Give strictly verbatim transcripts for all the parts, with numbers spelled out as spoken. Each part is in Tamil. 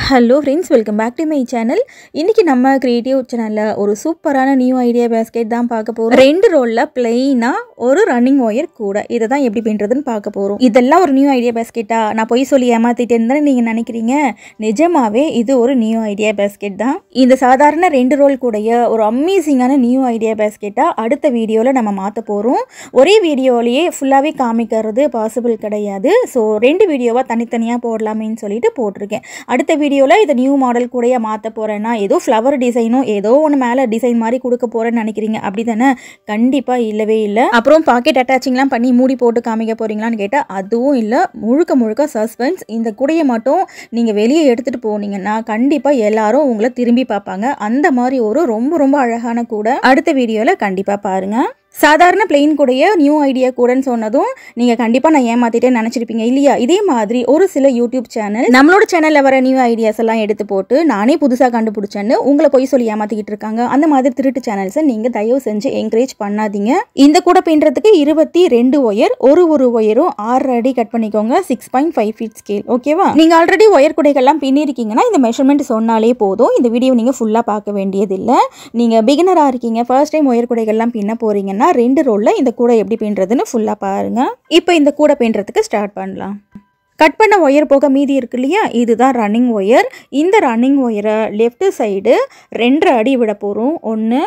Hello friends, welcome back to my channel. இன்றைக்கி நம்ம க்ரியேட்டிவ் சேனலில் ஒரு சூப்பரான நியூ ஐடியா பேஸ்கெட் தான் பார்க்க போகிறோம். ரெண்டு ரோலில் பிளெயினாக ஒரு ரன்னிங் ஒயர் கூட இதை தான் எப்படி பண்ணுறதுன்னு பார்க்க போகிறோம். இதெல்லாம் ஒரு நியூ ஐடியா பேஸ்கெட்டா? நான் போய் சொல்லி ஏமாற்றிட்டேன்னு தானே நீங்கள் நினைக்கிறீங்க. நிஜமாகவே இது ஒரு நியூ ஐடியா பேஸ்கெட் தான். இந்த சாதாரண ரெண்டு ரோல் கூடைய ஒரு அமேசிங்கான நியூ ஐடியா பேஸ்கெட்டாக அடுத்த வீடியோவில் நம்ம மாற்ற போகிறோம். ஒரே வீடியோலேயே ஃபுல்லாகவே காமிக்கிறது பாசிபிள் கிடையாது. ஸோ ரெண்டு வீடியோவாக தனித்தனியாக போடலாமேன்னு சொல்லிட்டு போட்டிருக்கேன். அடுத்த வீடியோவில் இதை நியூ மாடல் கூடயே மாற்ற போகிறேன்னா ஏதோ ஃப்ளவர் டிசைனும் ஏதோ ஒன்று மேலே டிசைன் மாதிரி கொடுக்க போகிறேன்னு நினைக்கிறீங்க. அப்படி தானே? கண்டிப்பாக இல்லவே இல்லை. அப்புறம் பாக்கெட் அட்டாச்சிங்லாம் பண்ணி மூடி போட்டு காமிக்க போகிறீங்களான்னு கேட்டால் அதுவும் இல்லை. முழுக்க முழுக்க சஸ்பென்ஸ். இந்த கூடையை மட்டும் நீங்கள் வெளியே எடுத்துகிட்டு போனீங்கன்னா கண்டிப்பாக எல்லாரும் உங்களை திரும்பி பார்ப்பாங்க. அந்த மாதிரி ஒரு ரொம்ப ரொம்ப அழகான கூடை அடுத்த வீடியோவில் கண்டிப்பாக பாருங்கள். சாதாரண பிளெயின் கூடைய நியூ ஐடியா கூடன்னு சொன்னதும் நீங்கள் கண்டிப்பாக நான் ஏமாற்றிட்டேன்னு நினச்சிருப்பீங்க இல்லையா? இதே மாதிரி ஒரு சில யூடியூப் சேனல் நம்மளோட சேனலில் வர நியூ ஐடியாஸ் எல்லாம் எடுத்து போட்டு நானே புதுசாக கண்டுபிடிச்சேன்னு உங்களை போய் சொல்லி ஏமாற்றிக்கிட்டு இருக்காங்க. அந்த மாதிரி திருட்டு சேனல்ஸை நீங்கள் தயவு செஞ்சு என்கரேஜ் பண்ணாதீங்க. இந்த கூட பின்னுறதுக்கு இருபத்தி ரெண்டு ஒயர், ஒரு ஒரு ஒயரும் ஆறு அடி கட் பண்ணிக்கோங்க. Six point five feet scale. ஓகேவா? நீங்கள் ஆல்ரெடி ஒயர் கூடைகள்லாம் பின்னிருக்கீங்கன்னா இந்த மெஷர்மெண்ட் சொன்னாலே போதும். இந்த வீடியோ நீங்கள் ஃபுல்லாக பார்க்க வேண்டியதில்லை. நீங்கள் பிகினராக இருக்கீங்க, ஃபர்ஸ்ட் டைம் ஒயர் கூடைகள்லாம் பின்ன போகிறீங்கன்னா ரெண்டு ரோல்ல இந்த கூடை எப்படி பின்னுறதுன்னு ஃபுல்லா பாருங்க. இப்போ இந்த கூடை பின்னுறதுக்கு ஸ்டார்ட் பண்ணலாம். கட் பண்ண ஒயர் போக மீதி இருக்கு இல்லையா, இதுதான் ரன்னிங் ஒயர். இந்த ரன்னிங் ஒயரை லெஃப்ட் சைடு ரெண்டரை அடி விட போகிறோம். ஒன்று,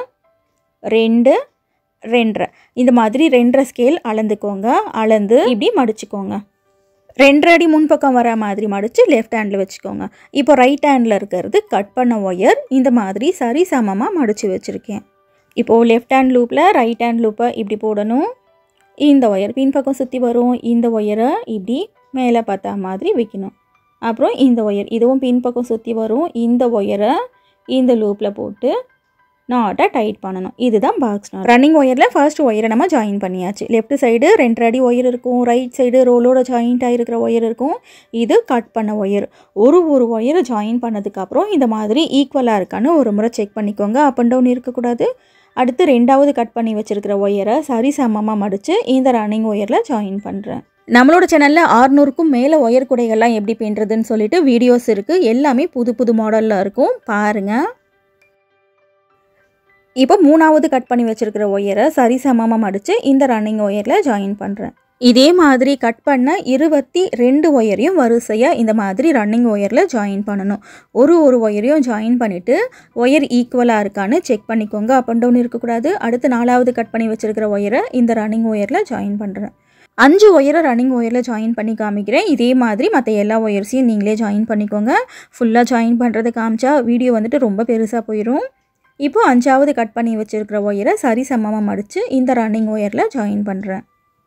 ரெண்டு, ரெண்டரை. இந்த மாதிரி ரெண்டரை ஸ்கேல் அளந்துக்கோங்க. அளந்து இப்படி மடிச்சுக்கோங்க. ரெண்டரை அடி முன்பக்கம் வர மாதிரி மடித்து லெஃப்ட் ஹேண்டில் வச்சுக்கோங்க. இப்போ ரைட் ஹேண்டில் இருக்கிறது கட் பண்ண ஒயர். இந்த மாதிரி சரி சமமாக மடித்து வச்சுருக்கேன். இப்போது லெஃப்ட் ஹேண்ட் லூப்பில் ரைட் ஹேண்ட் லூப்பை இப்படி போடணும். இந்த ஒயர் பின்பக்கம் சுற்றி வரும். இந்த ஒயரை இப்படி மேலே பார்த்தா மாதிரி வைக்கணும். அப்புறம் இந்த ஒயர் இதுவும் பின்பக்கம் சுற்றி வரும். இந்த ஒயரை இந்த லூப்பில் போட்டு நாட்டை டைட் பண்ணணும். இதுதான் பாக்ஸ் நாட். ரன்னிங் ஒயரில் ஃபர்ஸ்ட் ஒயரை நம்ம ஜாயின் பண்ணியாச்சு. லெஃப்ட் சைடு ரெண்டரை அடி ஒயர் இருக்கும், ரைட் சைடு ரோலோட ஜாயிண்ட் ஆகிருக்கிற ஒயர் இருக்கும். இது கட் பண்ண ஒயர். ஒரு ஒரு ஒயரை ஜாயின் பண்ணதுக்கப்புறம் இந்த மாதிரி ஈக்குவலாக இருக்கான்னு ஒரு முறை செக் பண்ணிக்கோங்க. அப் அண்ட் டவுன் இருக்கக்கூடாது. அடுத்து ரெண்டாவது கட் பண்ணி வச்சுருக்கிற ஒயரை சரி சமமாக மடித்து இந்த ரன்னிங் ஒயரில் ஜாயின் பண்ணுறேன். நம்மளோட சேனலில் ஆறுநூறுக்கும் மேலே ஒயர் கூடைகள்லாம் எப்படி பின்னுறதுன்னு சொல்லிட்டு வீடியோஸ் இருக்குது. எல்லாமே புது புது மாடலில் இருக்கும், பாருங்கள். இப்போ மூணாவது கட் பண்ணி வச்சுருக்கிற ஒயரை சரி சமமாக மடித்து இந்த ரன்னிங் ஒயரில் ஜாயின் பண்ணுறேன். இதே மாதிரி கட் பண்ண இருபத்தி ரெண்டு ஒயரையும் வரிசையாக இந்த மாதிரி ரன்னிங் ஒயரில் ஜாயின் பண்ணணும். ஒரு ஒரு ஒயரையும் ஜாயின் பண்ணிவிட்டு ஒயர் ஈக்குவலாக இருக்கான்னு செக் பண்ணிக்கோங்க. அப் அண்ட் டவுன் இருக்கக்கூடாது. அடுத்து நாலாவது கட் பண்ணி வச்சுருக்கிற ஒயரை இந்த ரன்னிங் ஒயரில் ஜாயின் பண்ணுறேன். அஞ்சு ஒயரை ரன்னிங் ஒயரில் ஜாயின் பண்ணி காமிக்கிறேன். இதே மாதிரி மற்ற எல்லா ஒயர்ஸையும் நீங்களே ஜாயின் பண்ணிக்கோங்க. ஃபுல்லாக ஜாயின் பண்ணுறது காமிச்சா வீடியோ வந்துட்டு ரொம்ப பெருசாக போயிடும். இப்போது அஞ்சாவது கட் பண்ணி வச்சுருக்கிற ஒயரை சரி சமமாக மடித்து இந்த ரன்னிங் ஒயரில் ஜாயின் பண்ணுறேன்.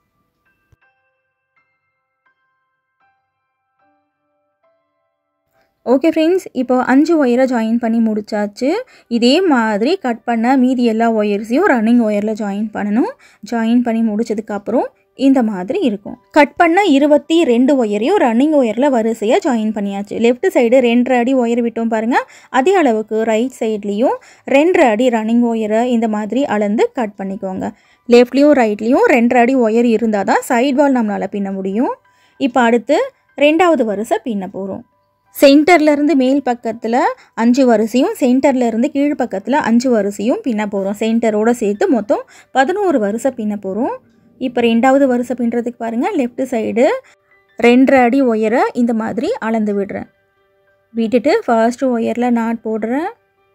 ஓகே ஃப்ரெண்ட்ஸ், இப்போ அஞ்சு ஒயரை ஜாயின் பண்ணி முடிச்சாச்சு. இதே மாதிரி கட் பண்ண மீதி எல்லா ஒயர்ஸையும் ரன்னிங் ஒயரில் ஜாயின் பண்ணணும். ஜாயின் பண்ணி முடிச்சதுக்கப்புறம் இந்த மாதிரி இருக்கும். கட் பண்ண இருபத்தி ரெண்டு ஒயரையும் ரன்னிங் ஒயரில் வரிசையாக ஜாயின் பண்ணியாச்சு. லெஃப்ட் சைடு ரெண்டரை அடி ஒயர் விட்டோம் பாருங்கள். அதே அளவுக்கு ரைட் சைட்லேயும் ரெண்டரை அடி ரன்னிங் ஒயரை இந்த மாதிரி அளந்து கட் பண்ணிக்கோங்க. லெஃப்ட்லேயும் ரைட்லேயும் ரெண்டரை அடி ஒயர் இருந்தால் தான் சைட் வால் நம்மளால் பின்ன முடியும். இப்போ அடுத்து ரெண்டாவது வரிசை பின்ன போகிறோம். சென்டர்லேருந்து மேல் பக்கத்தில் அஞ்சு வரிசையும் சென்டர்லேருந்து கீழ் பக்கத்தில் அஞ்சு வரிசையும் பின்ன போகிறோம். சென்டரோடு சேர்த்து மொத்தம் பதினோரு வரிசை பின்ன போகிறோம். இப்போ ரெண்டாவது வரிசை பின்னுறதுக்கு பாருங்கள். லெஃப்ட் சைடு ரெண்டரை அடி ஒயரை இந்த மாதிரி அளந்து விடுறேன். விட்டுட்டு ஃபர்ஸ்ட் ஒயரில் நாட் போடுறேன்.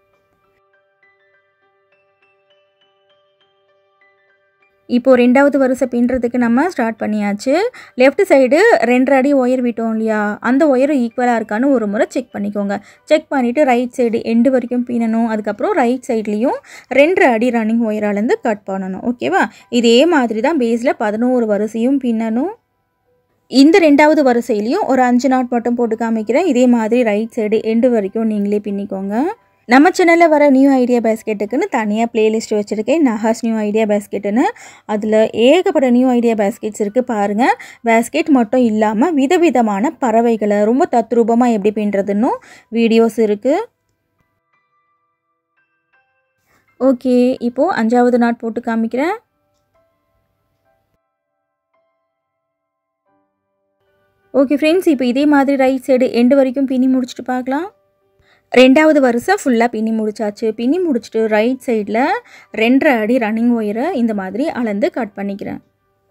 இப்போது ரெண்டாவது வரிசை பின்னுறதுக்கு நம்ம ஸ்டார்ட் பண்ணியாச்சு. லெஃப்ட் சைடு ரெண்டரை அடி ஒயர் விட்டோம் இல்லையா, அந்த ஒயர் ஈக்குவலாக இருக்கான்னு ஒரு முறை செக் பண்ணிக்கோங்க. செக் பண்ணிவிட்டு ரைட் சைடு எண்டு வரைக்கும் பின்னணும். அதுக்கப்புறம் ரைட் சைட்லேயும் ரெண்டரை அடி ரன்னிங் ஒயராலேருந்து கட் பண்ணணும். ஓகேவா? இதே மாதிரி தான் பேஸில் பதினோரு வரிசையும் பின்னணும். இந்த ரெண்டாவது வரிசையிலையும் ஒரு அஞ்சு நாட் மட்டும் போட்டு காமிக்கிறேன். இதே மாதிரி ரைட் சைடு எண்டு வரைக்கும் நீங்களே பின்னிக்கோங்க. நம்ம சேனலில் வர நியூ ஐடியா பேஸ்கெட்டுக்குன்னு தனியாக பிளேலிஸ்ட் வச்சுருக்கேன், நஹாஸ் நியூ ஐடியா பேஸ்கெட்டுன்னு. அதில் ஏகப்பட்ட நியூ ஐடியா பேஸ்கெட்ஸ் இருக்குது, பாருங்கள். பேஸ்கெட் மட்டும் இல்லாமல் விதவிதமான பறவைகளை ரொம்ப தத்ரூபமாக எப்படி பின்னுறதுன்னு வீடியோஸ் இருக்குது. ஓகே, இப்போது அஞ்சாவது நாட் போட்டு காமிக்கிறேன். ஓகே ஃப்ரெண்ட்ஸ், இப்போ இதே மாதிரி ரைட் சைடு எண்டு வரைக்கும் பின்னி முடிச்சுட்டு பார்க்கலாம். ரெண்டாவது வரிசை ஃபுல்லாக பின்னி முடிச்சாச்சு. பின்னி முடிச்சுட்டு ரைட் சைடில் ரெண்டரை அடி ரன்னிங் ஒயரை இந்த மாதிரி அளந்து கட் பண்ணிக்கிறேன்.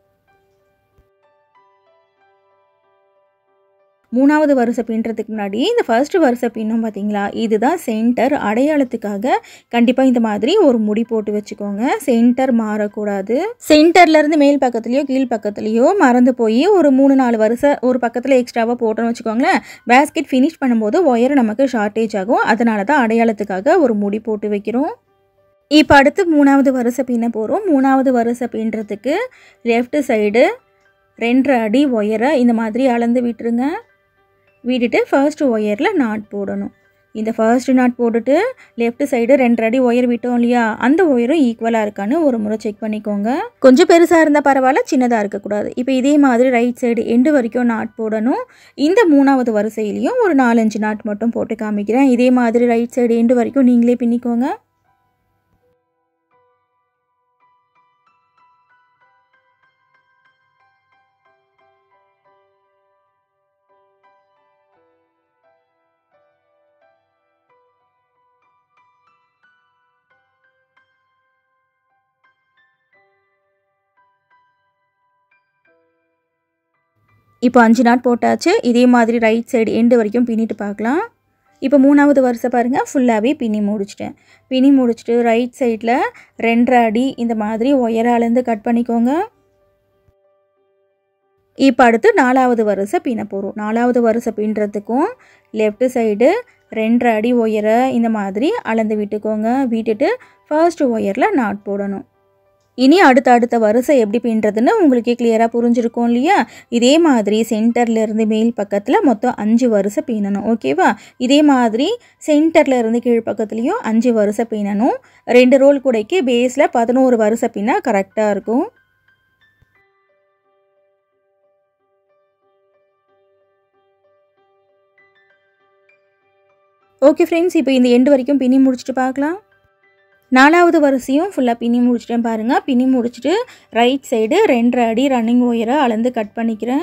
மூணாவது வரிசை பின்னுறதுக்கு முன்னாடி இந்த ஃபர்ஸ்ட் வரிசை பின்னும் பார்த்தீங்களா, இதுதான் சென்டர். அடையாளத்துக்காக கண்டிப்பாக இந்த மாதிரி ஒரு முடி போட்டு வச்சுக்கோங்க. சென்டர் மாறக்கூடாது. சென்டர்லேருந்து மேல் பக்கத்துலேயோ கீழ் பக்கத்துலேயோ மறந்து போய் ஒரு மூணு நாலு வரிசை ஒரு பக்கத்தில் எக்ஸ்ட்ராவாக போட்டோன்னு வச்சுக்கோங்களேன், பேஸ்கெட் ஃபினிஷ் பண்ணும்போது ஒயர் நமக்கு ஷார்ட்டேஜ் ஆகும். அதனால தான் அடையாளத்துக்காக ஒரு முடி போட்டு வைக்கிறோம். இப்போ அடுத்து மூணாவது வரிசை பின்ன போகிறோம். மூணாவது வரிசை பின்னுறதுக்கு லெஃப்ட் சைடு ரெண்டரை அடி ஒயரை இந்த மாதிரி அளந்து விட்டுருங்க. விட்டுட்டு ஃபர்ஸ்ட் ஒயரில் நாட் போடணும். இந்த ஃபர்ஸ்ட் நாட் போட்டுட்டு லெஃப்ட் சைடு ரெண்டரை அடி ஒயர் விட்டோம் இல்லையா, அந்த ஒயரும் ஈக்குவலாக இருக்கான்னு ஒரு முறை செக் பண்ணிக்கோங்க. கொஞ்சம் பெருசாக இருந்தால் பரவாயில்ல, சின்னதாக இருக்கக்கூடாது. இப்போ இதே மாதிரி ரைட் சைடு எண்டு வரைக்கும் நாட் போடணும். இந்த மூணாவது வரிசையிலையும் ஒரு நாலஞ்சு நாட் மட்டும் போட்டு காமிக்கிறேன். இதே மாதிரி ரைட் சைடு எண்டு வரைக்கும் நீங்களே பின்னிக்கோங்க. இப்போ அஞ்சு நாட் போட்டாச்சு. இதே மாதிரி ரைட் சைடு எண்டு வரைக்கும் பின்னிட்டு பார்க்கலாம். இப்போ மூணாவது வரிசை பாருங்கள், ஃபுல்லாகவே பின்னி முடிச்சிட்டேன். பின்னி முடிச்சுட்டு ரைட் சைடில் ரெண்டரை அடி இந்த மாதிரி ஒயரை அளந்து கட் பண்ணிக்கோங்க. இப்போ அடுத்து நாலாவது வரிசை பின்ன போகிறோம். நாலாவது வரிசை பின்னுறதுக்கும் லெஃப்ட் சைடு ரெண்டரை அடி ஒயரை இந்த மாதிரி அளந்து விட்டுக்கோங்க. விட்டுட்டு ஃபர்ஸ்ட் ஒயரில் நாட் போடணும். இனி அடுத்த அடுத்த வரிசை எப்படி பின்னுறதுன்னு உங்களுக்கே கிளியராக புரிஞ்சிருக்கும் இல்லையா. இதே மாதிரி சென்டர்லேருந்து மேல் பக்கத்தில் மொத்தம் அஞ்சு வரிசை பின்னணும். ஓகேவா. இதே மாதிரி சென்டர்லேருந்து கீழ் பக்கத்துலேயும் அஞ்சு வரிசை பின்னணும். ரெண்டு ரோல் கூடைக்கு பேஸில் பதினோரு வரிசை பின்னா கரெக்டாக இருக்கும். ஓகே ஃப்ரெண்ட்ஸ், இப்போ இந்த எண்டு வரைக்கும் பின்னி முடிச்சுட்டு பார்க்கலாம். நாலாவது வரிசையும் ஃபுல்லாக பின்னி முடிச்சிட்டேன் பாருங்கள். பின்னி முடிச்சுட்டு ரைட் சைடு ரெண்டரை அடி ரன்னிங் ஒயரை அளந்து கட் பண்ணிக்கிறேன்.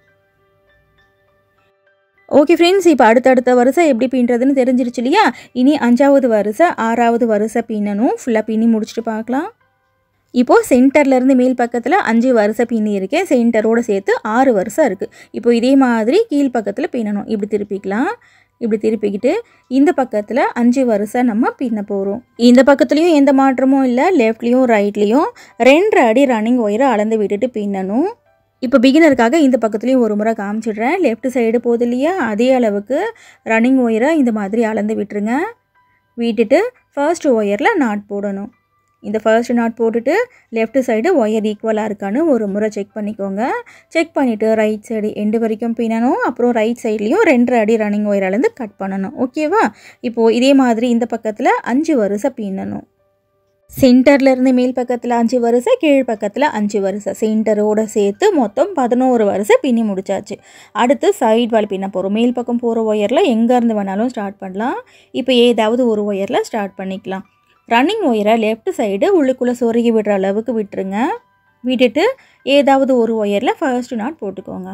ஓகே ஃப்ரெண்ட்ஸ், இப்போ அடுத்தடுத்த வரிசை எப்படி பின்னுறதுன்னு தெரிஞ்சிருச்சு இல்லையா. இனி அஞ்சாவது வரிசை ஆறாவது வரிசை பின்னணும். ஃபுல்லாக பின்னி முடிச்சுட்டு பார்க்கலாம். இப்போது சென்டர்லேருந்து மேல் பக்கத்தில் அஞ்சு வரிசை பின்னி இருக்கேன். சென்டரோடு சேர்த்து ஆறு வரிசை இருக்குது. இப்போ இதே மாதிரி கீழ் பக்கத்தில் பின்னணும். இப்படி திருப்பிக்கலாம். இப்படி திருப்பிக்கிட்டு இந்த பக்கத்தில் அஞ்சு வரிசை நம்ம பின்ன போகிறோம். இந்த பக்கத்துலேயும் எந்த மாற்றமும் இல்லை. லெஃப்ட்லேயும் ரைட்லேயும் ரெண்டரை அடி ரன்னிங் ஒயரை அளந்து விட்டுட்டு பின்னணும். இப்போ பிகினருக்காக இந்த பக்கத்துலேயும் ஒரு முறை காமிச்சிடுறேன். லெஃப்ட் சைடு போகுது இல்லையா, அதே அளவுக்கு ரன்னிங் ஒயரை இந்த மாதிரி அளந்து விட்டுருங்க. விட்டுட்டு ஃபர்ஸ்ட் ஒயரில் நாட் போடணும். இந்த ஃபர்ஸ்ட் நாட் போட்டுட்டு லெஃப்ட் சைடு ஒயர் ஈக்குவலாக இருக்கான்னு ஒரு முறை செக் பண்ணிக்கோங்க. செக் பண்ணிவிட்டு ரைட் சைடு எண்டு வரைக்கும் பின்னணும். அப்புறம் ரைட் சைட்லேயும் ரெண்டரை அடி ரன்னிங் ஒயர்லேருந்து கட் பண்ணணும். ஓகேவா. இப்போது இதே மாதிரி இந்த பக்கத்தில் அஞ்சு வரிசை பின்னணும். சென்டர்லேருந்து மேல் பக்கத்தில் அஞ்சு வரிசை, கீழ் பக்கத்தில் அஞ்சு வரிசை, சென்டரோடு சேர்த்து மொத்தம் பதினோரு வரிசை பின்னி முடிச்சாச்சு. அடுத்து சைட் வால் பின்ன போகிறோம். மேல் பக்கம் போகிற ஒயரில் எங்கேருந்து வேணாலும் ஸ்டார்ட் பண்ணலாம். இப்போ ஏதாவது ஒரு ஒயரில் ஸ்டார்ட் பண்ணிக்கலாம். ரன்னிங் ஒயரை லெஃப்ட் சைடு உள்ளுக்குள்ளே சொருகி விடுற அளவுக்கு விட்டுருங்க. விட்டுட்டு ஏதாவது ஒரு ஒயரில் ஃபர்ஸ்ட் நாட் போட்டுக்கோங்க.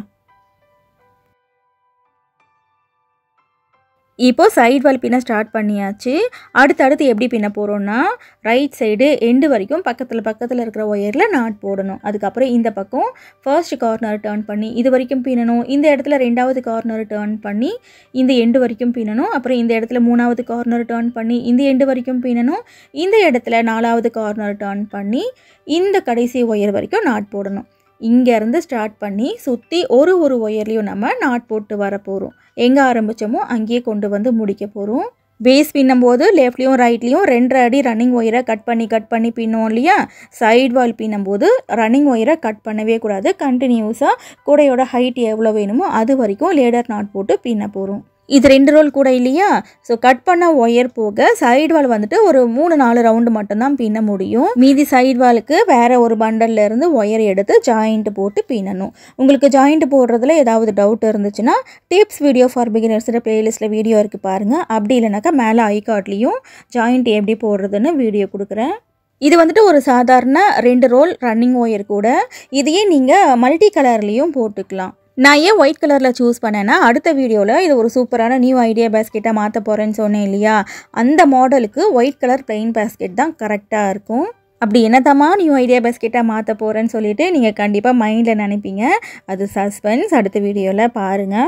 இப்போ சைட் வால் பின்ன ஸ்டார்ட் பண்ணியாச்சு. அடுத்தடுத்து எப்படி பின்ன போகிறோன்னா, ரைட் சைடு எண்டு வரைக்கும் பக்கத்தில் பக்கத்தில் இருக்கிற ஒயரில் நாட் போடணும். அதுக்கப்புறம் இந்த பக்கம் ஃபர்ஸ்ட் கார்னர் டர்ன் பண்ணி இது வரைக்கும் பின்னணும். இந்த இடத்துல ரெண்டாவது கார்னர் டர்ன் பண்ணி இந்த எண்டு வரைக்கும் பின்னணும். அப்புறம் இந்த இடத்துல மூணாவது கார்னர் டர்ன் பண்ணி இந்த எண்டு வரைக்கும் பின்னணும். இந்த இடத்துல நாலாவது கார்னர் டர்ன் பண்ணி இந்த கடைசி ஒயர் வரைக்கும் நாட் போடணும். இங்கேருந்து ஸ்டார்ட் பண்ணி சுற்றி ஒரு ஒரு ஒயர்லேயும் நம்ம நாட் போட்டு வர போகிறோம். எங்கே ஆரம்பித்தோமோ அங்கேயே கொண்டு வந்து முடிக்க போகிறோம். பேஸ் பின்னும்போது லெஃப்ட்லேயும் ரைட்லேயும் ரெண்டரை அடி ரன்னிங் ஒயரை கட் பண்ணி கட் பண்ணி பின்னோம் இல்லையா. சைட் வால் பின்னும்போது ரன்னிங் ஒயரை கட் பண்ணவே கூடாது. கண்டினியூஸாக கூடையோட ஹைட் எவ்வளோ வேணுமோ அது வரைக்கும் லேடர் நாட் போட்டு பின்ன போகிறோம். இது ரெண்டு ரோல் கூட இல்லையா. ஸோ கட் பண்ண ஒயர் போக சைடு வால் வந்துட்டு ஒரு மூணு நாலு ரவுண்டு மட்டும்தான் பின்ன முடியும். மீதி சைடு வாலுக்கு வேறு ஒரு பண்டல்ல இருந்து ஒயர் எடுத்து ஜாயிண்ட் போட்டு பின்னணும். உங்களுக்கு ஜாயிண்ட் போடுறதுல ஏதாவது டவுட் இருந்துச்சுன்னா டிப்ஸ் வீடியோ ஃபார் பிகினர்ஸ் பிளேலிஸ்ட்டில் வீடியோ இருக்குது பாருங்கள். அப்படி இல்லைனாக்கா மேலே ஐகார்ட்லேயும் ஜாயிண்ட் எப்படி போடுறதுன்னு வீடியோ கொடுக்குறேன். இது வந்துட்டு ஒரு சாதாரண ரெண்டு ரோல் ரன்னிங் ஒயர் கூட. இதையே நீங்கள் மல்டி கலர்லேயும் போட்டுக்கலாம். நான் ஏன் ஒயிட் கலரில் சூஸ் பண்ணேன்னா, அடுத்த வீடியோவில் இது ஒரு சூப்பரான நியூ ஐடியா பேஸ்கெட்டாக மாற்ற போகிறேன்னு சொன்னேன் இல்லையா, அந்த மாடலுக்கு ஒயிட் கலர் பிளெயின் பேஸ்கெட் தான் கரெக்டாக இருக்கும். அப்படி என்னதாம்மா நியூ ஐடியா பேஸ்கெட்டாக மாற்ற போகிறேன்னு சொல்லிட்டு நீங்கள் கண்டிப்பாக மைண்டில் நினைப்பீங்க. அது சஸ்பென்ஸ், அடுத்த வீடியோவில் பாருங்கள்.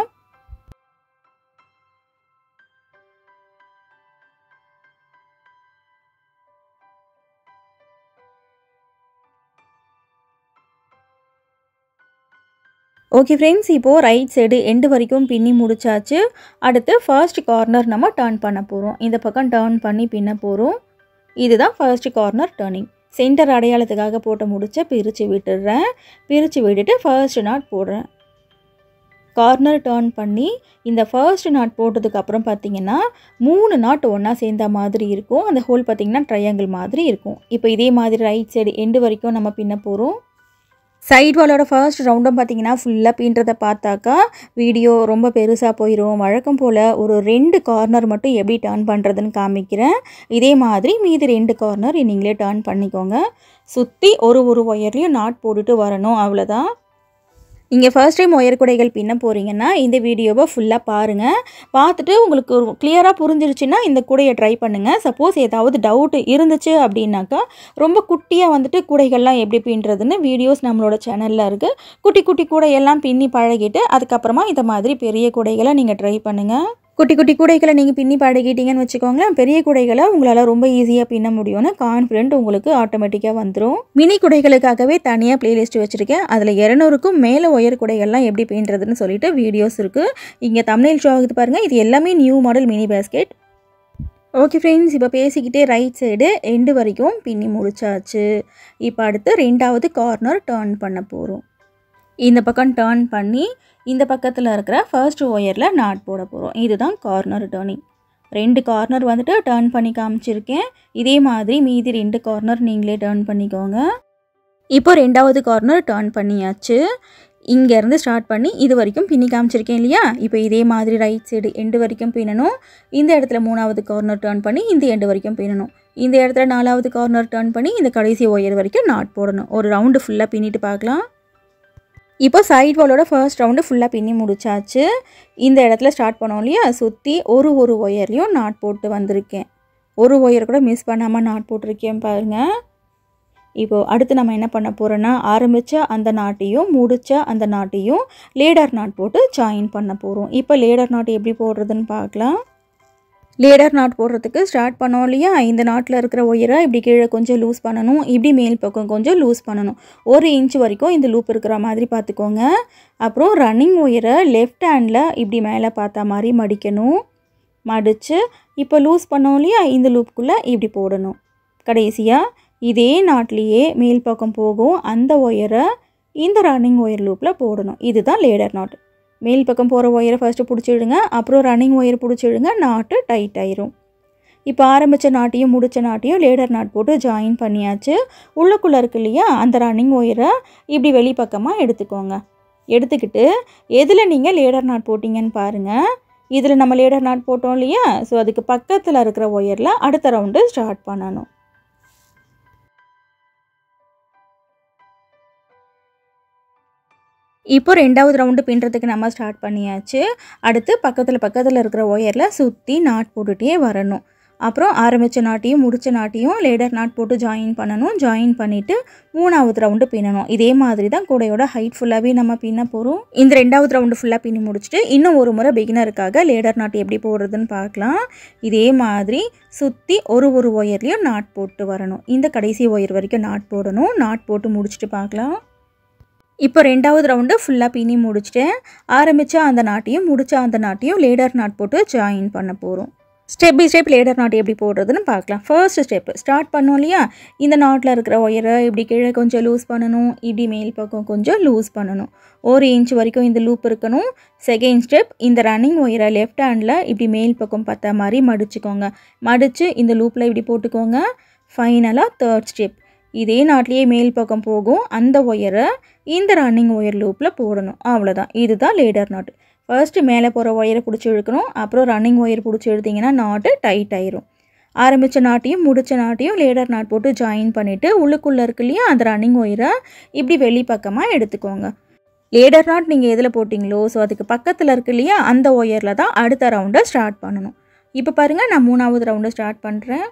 ஓகே ஃப்ரெண்ட்ஸ், இப்போது ரைட் சைடு எண்டு வரைக்கும் பின்னி முடிச்சாச்சு. அடுத்து ஃபர்ஸ்ட் கார்னர் நம்ம டர்ன் பண்ண போகிறோம். இந்த பக்கம் டர்ன் பண்ணி பின்ன போகிறோம். இதுதான் ஃபர்ஸ்ட் கார்னர் டர்னிங். சென்டர் அடையாளத்துக்காக போட்டு முடிச்ச பிரித்து விட்டுடுறேன். பிரித்து விட்டுட்டு ஃபர்ஸ்ட் நாட் போடுறேன். கார்னர் டர்ன் பண்ணி இந்த ஃபர்ஸ்ட் நாட் போட்டதுக்கப்புறம் பார்த்திங்கன்னா மூணு நாட் ஒன்றா சேர்ந்த மாதிரி இருக்கும். அந்த ஹோல் பார்த்திங்கன்னா ட்ரையாங்கிள் மாதிரி இருக்கும். இப்போ இதே மாதிரி ரைட் சைடு எண்டு வரைக்கும் நம்ம பின்ன போகிறோம். சைட் வாலோட ஃபர்ஸ்ட் ரவுண்டும் பார்த்திங்கன்னா ஃபுல்லாக பின்றதை பார்த்தாக்கா வீடியோ ரொம்ப பெருசாக போயிடும். வழக்கம் போல் ஒரு ரெண்டு கார்னர் மட்டும் எப்படி டர்ன் பண்ணுறதுன்னு காமிக்கிறேன். இதே மாதிரி மீதி ரெண்டு கார்னர் நீங்களே டர்ன் பண்ணிக்கோங்க. சுற்றி ஒரு ஒரு ஒயர்லேயும் நாட் போட்டுட்டு வரணும், அவ்வளோதான். நீங்கள் ஃபர்ஸ்ட் டைம் ஒயர் கூடைகள் பின்ன போகிறீங்கன்னா இந்த வீடியோவை ஃபுல்லாக பாருங்கள். பார்த்துட்டு உங்களுக்கு ஒரு கிளியராக புரிஞ்சிருச்சுன்னா இந்த கூடையை ட்ரை பண்ணுங்கள். சப்போஸ் ஏதாவது டவுட் இருந்துச்சு அப்படின்னாக்கா ரொம்ப குட்டியாக வந்துட்டு கூடைகள்லாம் எப்படி பின்னுறதுன்னு வீடியோஸ் நம்மளோட சேனலில் இருக்குது. குட்டி குட்டி கூடையெல்லாம் பின்னி பழகிட்டு அதுக்கப்புறமா இந்த மாதிரி பெரிய கூடைகளை நீங்கள் ட்ரை பண்ணுங்கள். குட்டி குட்டி கூடைகளை நீங்கள் பின்னி பழகிட்டீங்கன்னு வச்சுக்கோங்களேன், பெரிய கூடைகளை உங்களால் ரொம்ப ஈஸியாக பின்ன முடியும்னு கான்ஃபிடென்ட் உங்களுக்கு ஆட்டோமேட்டிக்காக வந்துடும். மினி கூடைகளுக்காகவே தனியாக பிளேலிஸ்ட் வச்சுருக்கேன். அதில் இரநூறுக்கும் மேலே ஒயர் கூடைகள்லாம் எப்படி பின்னுறதுன்னு சொல்லிட்டு வீடியோஸ் இருக்குது. இங்கே தம்ப்நெயில் ஷோ ஆகுது பாருங்கள். இது எல்லாமே new model mini basket. Okay friends, இப்போ பேசிக்கிட்டே ரைட் சைடு எண்டு வரைக்கும் பின்னி முடிச்சாச்சு. இப்போ அடுத்து ரெண்டாவது கார்னர் டர்ன் பண்ண போகிறோம். இந்த பக்கம் டர்ன் பண்ணி இந்த பக்கத்தில் இருக்கிற ஃபர்ஸ்ட் ஒயரில் நாட் போட போகிறோம். இதுதான் கார்னர் டர்னிங். ரெண்டு கார்னர் வந்துட்டு டர்ன் பண்ணி காமிச்சிருக்கேன். இதே மாதிரி மீதி ரெண்டு கார்னர் நீங்களே டர்ன் பண்ணிக்கோங்க. இப்போ ரெண்டாவது கார்னர் டர்ன் பண்ணியாச்சு. இங்கேருந்து ஸ்டார்ட் பண்ணி இது வரைக்கும் பின்னி காமிச்சிருக்கேன் இல்லையா, இப்போ இதே மாதிரி ரைட் சைடு எண்டு வரைக்கும் பின்னணும். இந்த இடத்துல மூணாவது கார்னர் டர்ன் பண்ணி இந்த எண்டு வரைக்கும் பின்னணும். இந்த இடத்துல நாலாவது கார்னர் டர்ன் பண்ணி இந்த கடைசி ஒயர் வரைக்கும் நாட் போடணும். ஒரு ரவுண்டு ஃபுல்லாக பின்னிட்டு பார்க்கலாம். இப்போ சைட் வாலோட ஃபர்ஸ்ட் ரவுண்டு ஃபுல்லாக பின்னி முடிச்சாச்சு. இந்த இடத்துல ஸ்டார்ட் பண்ணோம் இல்லையா, சுற்றி ஒரு ஒரு ஒயர்லேயும் நாட் போட்டு வந்திருக்கேன். ஒரு ஒயர் கூட மிஸ் பண்ணாமல் நாட் போட்டிருக்கேன் பாருங்கள். இப்போது அடுத்து நம்ம என்ன பண்ண போகிறோன்னா, ஆரம்பித்த அந்த நாட்டையும் முடித்த அந்த நாட்டையும் லேடர் நாட் போட்டு ஜாயின் பண்ண போகிறோம். இப்போ லேடர் நாட் எப்படி போடுறதுன்னு பார்க்கலாம். லேடர் நாட் போடுறதுக்கு ஸ்டார்ட் பண்ணோம் இல்லையா, இந்த நாட்டில் இருக்கிற ஒயரை இப்படி கீழே கொஞ்சம் லூஸ் பண்ணணும், இப்படி மேல் பக்கம் கொஞ்சம் லூஸ் பண்ணணும். ஒரு இன்ச் வரைக்கும் இந்த லூப் இருக்கிற மாதிரி பார்த்துக்கோங்க. அப்புறம் ரன்னிங் ஒயரை லெஃப்ட் ஹேண்டில் இப்படி மேலே பார்த்தா மாதிரி மடிக்கணும். மடித்து இப்போ லூஸ் பண்ணோம் இல்லையா, இந்த லூப்புக்குள்ளே இப்படி போடணும். கடைசியாக இதே நாட்லேயே மேல் பக்கம் போகும் அந்த ஒயரை இந்த ரன்னிங் ஒயர் லூப்பில் போடணும். இதுதான் லேடர் நாட். மேல் பக்கம் போகிற ஒயரை ஃபஸ்ட்டு பிடிச்சிடுங்க, அப்புறம் ரன்னிங் ஒயர் பிடிச்சிடுங்க, நாட்டு டைட் ஆயிரும். இப்போ ஆரம்பித்த நாட்டையும் முடித்த நாட்டையும் லேடர் நாட் போட்டு ஜாயின் பண்ணியாச்சு. உள்ளுக்குள்ளே இருக்கு இல்லையா, அந்த ரன்னிங் ஒயரை இப்படி வெளிப்பக்கமாக எடுத்துக்கோங்க. எடுத்துக்கிட்டு எதில் நீங்கள் லேடர் நாட் போட்டிங்கன்னு பாருங்கள். இதில் நம்ம லேடர் நாட் போட்டோம் இல்லையா, ஸோ அதுக்கு பக்கத்தில் இருக்கிற ஒயரில் அடுத்த ரவுண்டு ஸ்டார்ட் பண்ணணும். இப்போ ரெண்டாவது ரவுண்டு பின்னுறதுக்கு நம்ம ஸ்டார்ட் பண்ணியாச்சு. அடுத்து பக்கத்தில் பக்கத்தில் இருக்கிற ஒயரில் சுற்றி நாட் போட்டுகிட்டே வரணும். அப்புறம் ஆரம்பித்த நாட்டையும் முடித்த நாட்டையும் லேடர் நாட் போட்டு ஜாயின் பண்ணணும். ஜாயின் பண்ணிவிட்டு மூணாவது ரவுண்டு பின்னணும். இதே மாதிரி தான் கூடையோட ஹைட் ஃபுல்லாகவே நம்ம பின்ன போகிறோம். இந்த ரெண்டாவது ரவுண்டு ஃபுல்லாக பின்னி முடிச்சுட்டு இன்னும் ஒரு முறை பிகினருக்காக லேடர் நாட் எப்படி போடுறதுன்னு பார்க்கலாம். இதே மாதிரி சுற்றி ஒரு ஒரு ஒயர்லேயும் நாட் போட்டு வரணும். இந்த கடைசி ஒயர் வரைக்கும் நாட் போடணும். நாட் போட்டு முடிச்சுட்டு பார்க்கலாம். இப்போ ரெண்டாவது ரவுண்டு ஃபுல்லாக பின்னி முடிச்சுட்டேன். ஆரம்பித்த அந்த நாட்டையும் முடித்த அந்த நாட்டையும் லேடர் நாட் போட்டு ஜாயின் பண்ண போகிறோம். Step by step ladder knot எப்படி போடுறதுன்னு பார்க்கலாம். ஃபர்ஸ்ட் ஸ்டெப்பு ஸ்டார்ட் பண்ணோம் இல்லையா, இந்த நாட்டில் இருக்கிற ஒயரை இப்படி கீழே கொஞ்சம் லூஸ் பண்ணணும், இப்படி மேல் பக்கம் கொஞ்சம் லூஸ் பண்ணணும். ஒரு இன்ச் வரைக்கும் இந்த லூப் இருக்கணும். செகண்ட் ஸ்டெப், இந்த ரன்னிங் ஒயரை லெஃப்ட் ஹேண்டில் இப்படி மேல் பக்கம் பார்த்தா மாதிரி மடிச்சுக்கோங்க. மடித்து இந்த லூப்பில் இப்படி போட்டுக்கோங்க. ஃபைனலாக தேர்ட் ஸ்டெப், இதே நாட்டிலேயே மேல் பக்கம் போகும் அந்த ஒயரை இந்த ரன்னிங் ஒயர் லூப்பில் போடணும். அவ்வளோதான். இதுதான் லேடர் நாட். ஃபர்ஸ்ட்டு மேலே போகிற ஒயரை பிடிச்சி இழுக்கணும், அப்புறம் ரன்னிங் ஒயர் பிடிச்சி இழுத்திங்கன்னா நாட்டு டைட் ஆயிரும். ஆரம்பித்த நாட்டையும் முடித்த நாட்டையும் லேடர் நாட் போட்டு ஜாயின் பண்ணிவிட்டு உள்ளுக்குள்ளே இருக்கு இல்லையா அந்த ரன்னிங் ஒயரை இப்படி வெளி பக்கமாக எடுத்துக்கோங்க. லேடர் நாட் நீங்கள் எதில் போட்டிங்களோ ஸோ அதுக்கு பக்கத்தில் இருக்கு இல்லையா அந்த ஒயரில் தான் அடுத்த ரவுண்டை ஸ்டார்ட் பண்ணணும். இப்போ பாருங்கள் நான் மூணாவது ரவுண்டை ஸ்டார்ட் பண்ணுறேன்.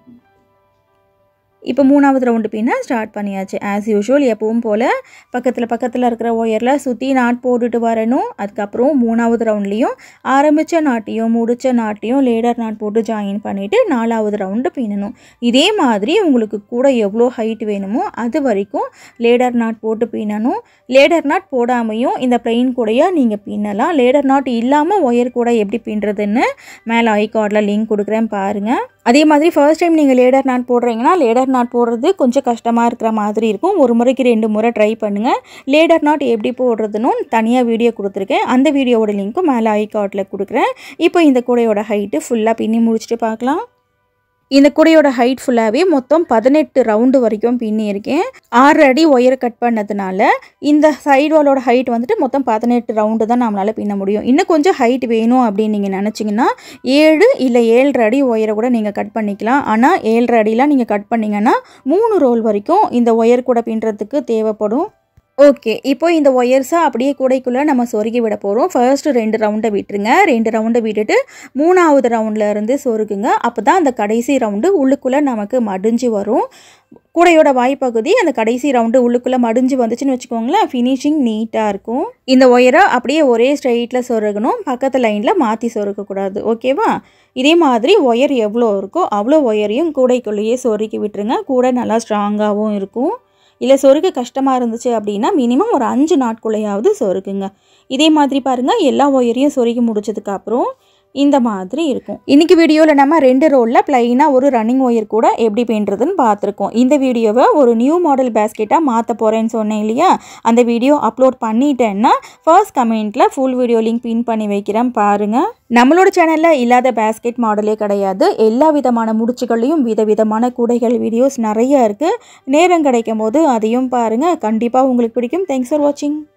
இப்போ மூணாவது ரவுண்டு பின்ன ஸ்டார்ட் பண்ணியாச்சு. ஆஸ் யூஷுவல் எப்பவும் போல் பக்கத்தில் பக்கத்தில் இருக்கிற ஒயரில் சுற்றி நாட் போட்டுட்டு வரணும். அதுக்கப்புறம் மூணாவது ரவுண்ட்லேயும் ஆரம்பித்த நாட்டையும் முடித்த நாட்டையும் லேடர் நாட் போட்டு ஜாயின் பண்ணிவிட்டு நாலாவது ரவுண்டு பின்னணும். இதே மாதிரி உங்களுக்கு கூட எவ்வளோ ஹைட் வேணுமோ அது வரைக்கும் லேடர் நாட் போட்டு பின்னணும். லேடர் நாட் போடாமையும் இந்த பிளெயின் கூடையை நீங்கள் பின்னலாம். லேடர் நாட் இல்லாமல் ஒயர் கூட எப்படி பின்னுறதுன்னு மேலே ஐ கார்டில் லிங்க் கொடுக்குறேன் பாருங்கள். அதே மாதிரி ஃபர்ஸ்ட் டைம் நீங்கள் லேடர் நாட் போடுறீங்கன்னா லேடர் நாட் போடுறது கொஞ்சம் கஷ்டமாக இருக்கிற மாதிரி இருக்கும். ஒரு முறைக்கு ரெண்டு முறை ட்ரை பண்ணுங்கள். லேடர் நாட் எப்படி போடுறதுன்னு தனியாக வீடியோ கொடுத்துருக்கேன். அந்த வீடியோவோட லிங்க்கும் மேலே ஐ கார்டில் கொடுக்குறேன். இப்போ இந்த கூடையோட ஹைட்டு ஃபுல்லாக பின்னி முடிச்சுட்டு பார்க்கலாம். இந்த கூடையோட ஹைட் ஃபுல்லாகவே மொத்தம் பதினெட்டு ரவுண்டு வரைக்கும் பின்னி இருக்கேன். ஆறு அடி ஒயரை கட் பண்ணதுனால இந்த சைடு வாலோட ஹைட் வந்துட்டு மொத்தம் பதினெட்டு ரவுண்டு தான் நம்மளால் பின்ன முடியும். இன்னும் கொஞ்சம் ஹைட் வேணும் அப்படின்னு நீங்கள் நினச்சிங்கன்னா ஏழு இல்லை ஏழரை அடி ஒயரை கூட நீங்கள் கட் பண்ணிக்கலாம். ஆனால் ஏழரை அடிலாம் நீங்கள் கட் பண்ணிங்கன்னா மூணு ரோல் வரைக்கும் இந்த ஒயர் கூட பின்னுறதுக்கு தேவைப்படும். ஓகே, இப்போ இந்த ஒயர்ஸை அப்படியே கூடைக்குள்ளே நம்ம சொருகி விட போகிறோம். ஃபர்ஸ்ட்டு ரெண்டு ரவுண்டை விட்டுருங்க. ரெண்டு ரவுண்டை விட்டுட்டு மூணாவது ரவுண்டில் இருந்து சொருகுங்க. அப்போ தான் அந்த கடைசி ரவுண்டு உள்ளுக்குள்ளே நமக்கு மடிஞ்சு வரும். கூடையோட வாய்ப்பகுதி அந்த கடைசி ரவுண்டு உள்ளுக்குள்ளே மடிஞ்சு வந்துச்சுன்னு வச்சுக்கோங்களேன், ஃபினிஷிங் நீட்டாக இருக்கும். இந்த ஒயரை அப்படியே ஒரே ஸ்ட்ரெயிட்டில் சொருகணும், பக்கத்து லைனில் மாற்றி சொருகக்கூடாது. ஓகேவா? இதே மாதிரி ஒயர் எவ்வளோ இருக்கோ அவ்வளோ ஒயரையும் கூடைக்குள்ளேயே சொருகி விட்டுருங்க. கூடை நல்லா ஸ்ட்ராங்காகவும் இருக்கும். இல்லை சொருக கஷ்டமாக இருந்துச்சு அப்படின்னா மினிமம் ஒரு அஞ்சு நாட்குள்ளையாவது சொருக்குங்க. இதே மாதிரி பாருங்கள், எல்லா ஒயரையும் சொருகி முடிச்சதுக்கப்புறம் இந்த மாதிரி இருக்கும். இன்றைக்கி வீடியோவில் நம்ம ரெண்டு ரோலில் ப்ளைனாக ஒரு ரன்னிங் ஒயர் கூட எப்படி பின்னுறதுன்னு பார்த்துருக்கோம். இந்த வீடியோவை ஒரு நியூ மாடல் பேஸ்கெட்டாக மாற்ற போகிறேன்னு சொன்னேன் இல்லையா, அந்த வீடியோ அப்லோட் பண்ணிட்டேன்னா ஃபர்ஸ்ட் கமெண்ட்டில் ஃபுல் வீடியோ லிங்க் பின் பண்ணி வைக்கிறேன் பாருங்கள். நம்மளோட சேனலில் இல்லாத பேஸ்கெட் மாடலே கிடையாது. எல்லா விதமான முடிச்சுகளையும் விதவிதமான கூடைகள் வீடியோஸ் நிறைய இருக்குது. நேரம் கிடைக்கும் போது அதையும் பாருங்கள், கண்டிப்பாக உங்களுக்கு பிடிக்கும். தேங்க்ஸ் ஃபார் வாட்சிங்.